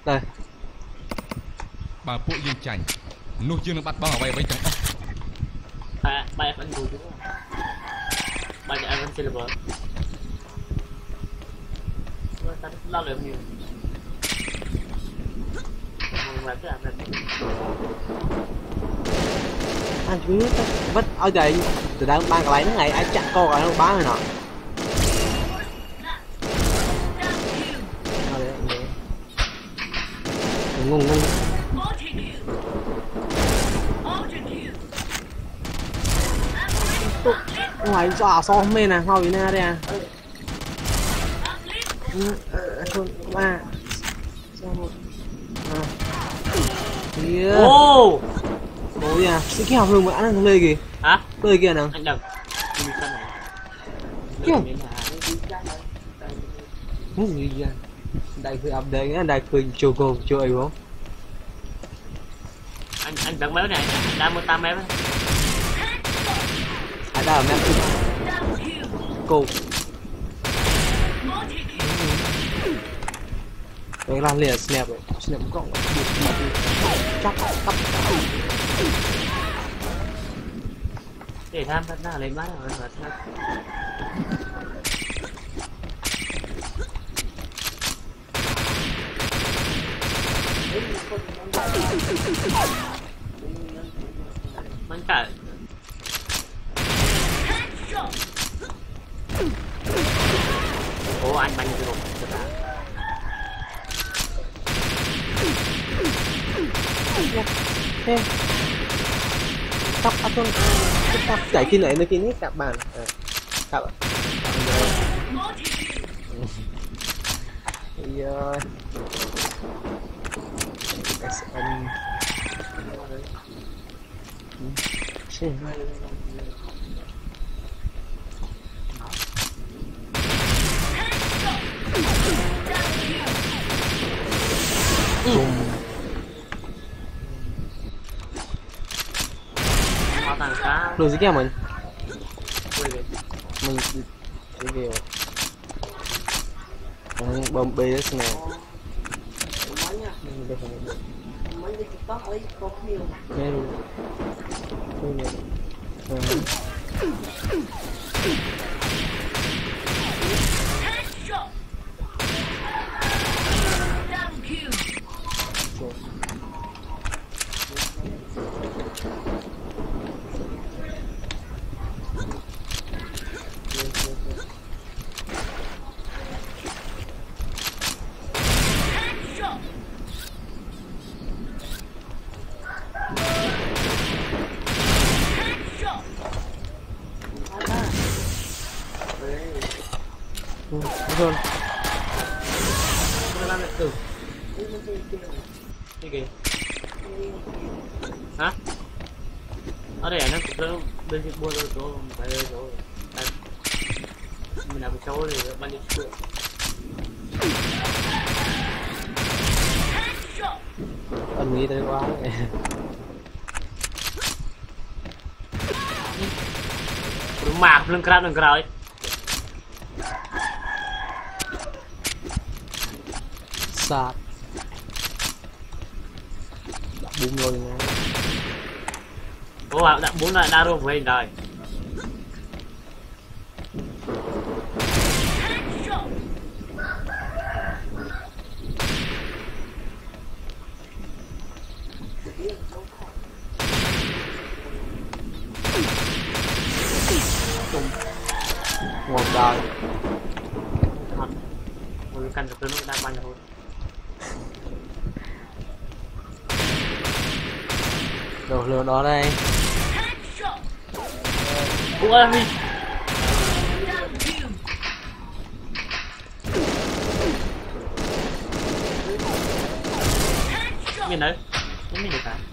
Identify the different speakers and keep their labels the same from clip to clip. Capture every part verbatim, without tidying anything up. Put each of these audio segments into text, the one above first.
Speaker 1: đây
Speaker 2: bàពួកយើងចាញ់នោះយើងនឹងបាត់បង់អ្វីអ្វីទាំងអស់
Speaker 3: à bay vẫn ngồi đúng không bay cho em vẫn silver ta lo được nhiều là cái làm
Speaker 1: anh chú vất ở đây từ đang ban cái lấy nó ngày anh chặn co cái nó bán rồi nọ ngung ngung ngoài cho so mê nè hoa na đây à không ba
Speaker 3: ô
Speaker 1: ôi à cái kẹo hương mà ăn lê kì
Speaker 3: hả
Speaker 1: lê kìa nè
Speaker 3: anh đừng
Speaker 1: kẹo cái gì vậy đâyคือ update cái đâyคือchiều cô chiều ấy không
Speaker 3: anh anh tặng méo này anh đã mua tam méo
Speaker 1: anh đã méo cô cái lan liền snap rồi snap cộng chắc tắt
Speaker 3: để tham thật nào lên mắt rồi mà bắn cả ồ anh bắn được rồi
Speaker 1: thế tóc áp luôn tóc chạy kia lại nơi kia hết các bạn các bạn thì anh đồ gì kia mình mình cái gì bơm bê đấy nè
Speaker 4: mấy cái tiktok ấy có nhiều
Speaker 1: nghe luôn hơn
Speaker 3: cái gì hả ở đây nó cũng bên kia mua rồi chỗ phải rồi chỗ mình làm chỗ thì bao nhiêu chuyện
Speaker 1: anh nghĩ tới quá
Speaker 3: mạc lưng crab lưng crab
Speaker 1: sạt bung rồi nè
Speaker 3: ô đã bốn là đa rô về đời
Speaker 1: một đời
Speaker 3: một căn được nó đang bắn thôi
Speaker 1: đồ lừa đó đây
Speaker 3: ui mình đấy mình được cả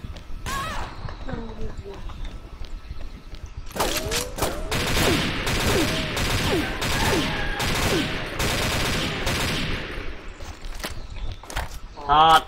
Speaker 3: thật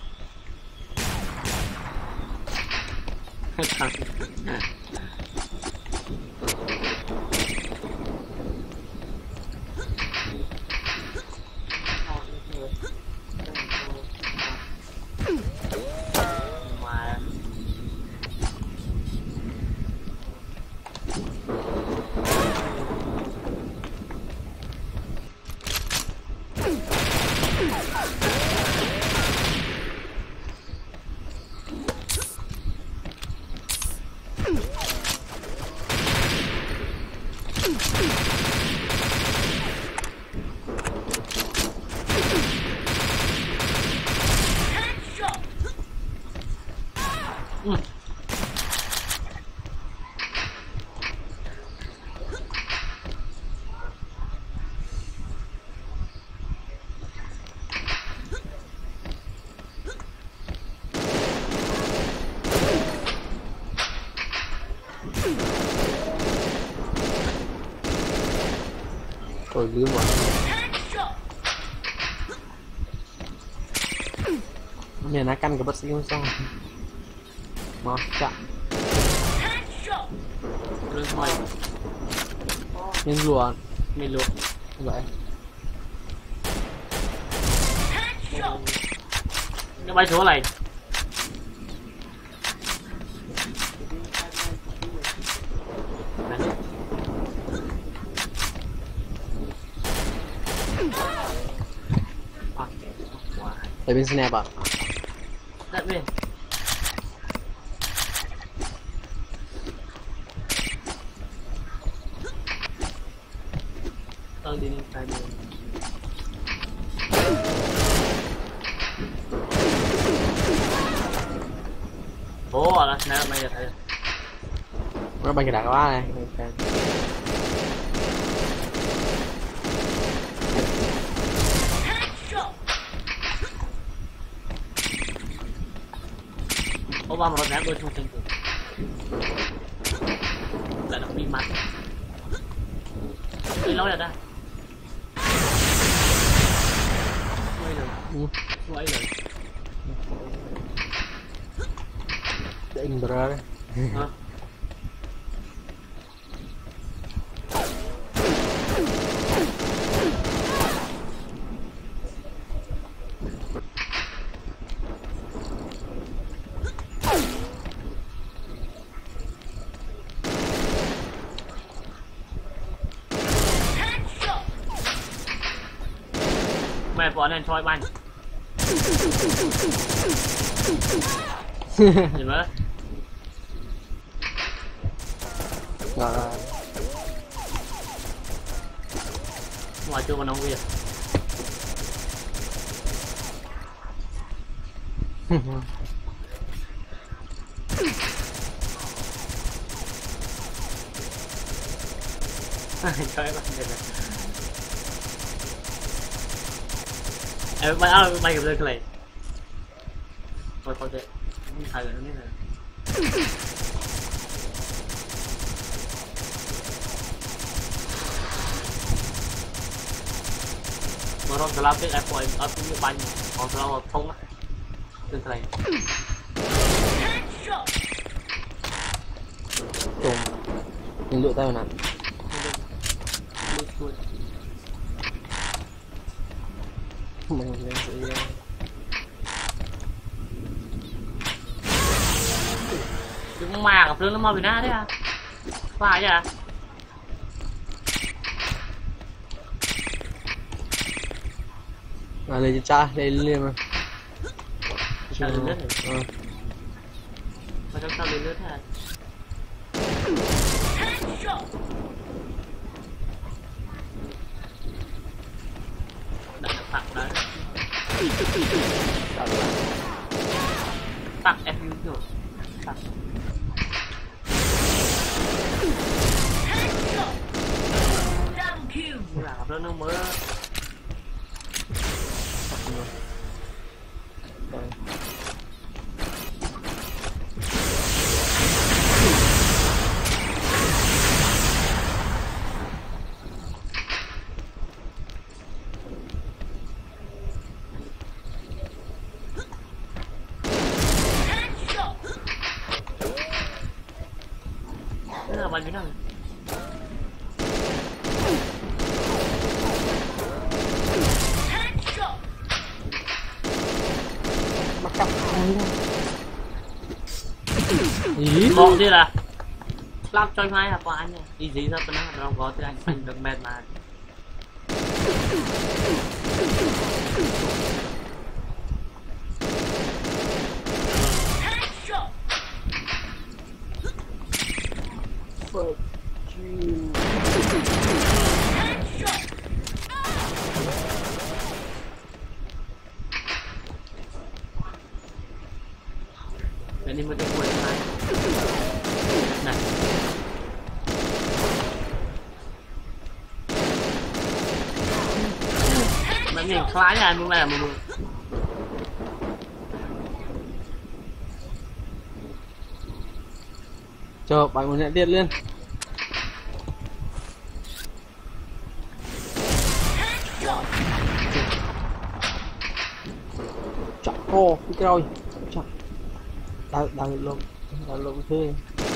Speaker 3: Ừ.
Speaker 1: Rồi lưới mà nhà nó canh cái bác sĩ không xong mà chạm
Speaker 3: Rồi thôi,
Speaker 1: nhưng luôn
Speaker 3: mình luộc.
Speaker 1: vậy
Speaker 3: Nó bay xuống này.
Speaker 1: tại bên snap à
Speaker 3: Đặt về. Tao đi tay đi. Ồ, là snap mày thấy.
Speaker 1: nó bằng cái đá quá này.
Speaker 3: Ô ba một ném đôi trong chân tường. Lại nó bị mặt. Đi lối ra đây. Quay rồi. Quay rồi.
Speaker 1: để anh bờ đấy
Speaker 3: Hả? Mẹ bỏ nên thôi banh. Gì nữa?
Speaker 1: rồi rồi
Speaker 3: Ngoài chưa còn ông Việt. Chơi banh này. Em bay ơi bay gặp lên cái này. Thôi thôi kệ. Không thay rồi nó biết rồi. Mà rồi cái lá cái em quay ở cũng như banh, còn cái lá thông á. Lên cái này.
Speaker 1: trùng mình lựa tay nào mình lên sẽ
Speaker 3: Chúng mà gặp lưng nó mau bị nát đấy à. Phải chứ à.
Speaker 1: à lấy cha lấy liền mà
Speaker 3: Sao lên lướt rồi?
Speaker 1: ờ
Speaker 3: Mà trong sao lên lướt thế à? Đã tặng đấy. Tặng em yêu rồi. Tặng. Là gặp lưng nó mới. Thế là bạn biết nào?
Speaker 1: bắt cặp ý
Speaker 3: Bộ gì là làm cho mai là của anh này. Ý gì ra bên đó đâu có thì anh anh được mệt mà.
Speaker 1: fuck you
Speaker 3: Để cái này mới được quên lại này mà mình khá là muốn làm một
Speaker 1: cho bạn một nhận điện lên. Chọn ô cái rồi chọn đào đào lộn đào lộn thôi.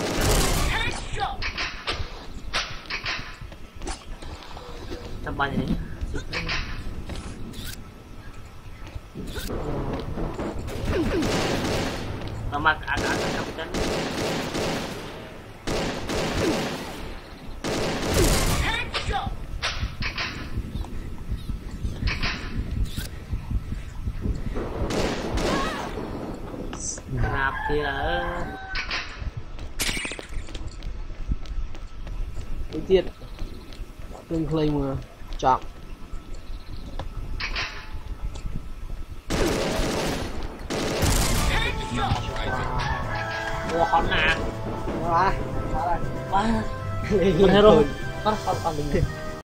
Speaker 3: Tầm bao nhiêu nó mặc ăn ăn ăn chân nạp thì là
Speaker 1: cái tiết đừng play mà chọn
Speaker 3: mua con nè
Speaker 1: quá
Speaker 3: quá con hero con con con đừng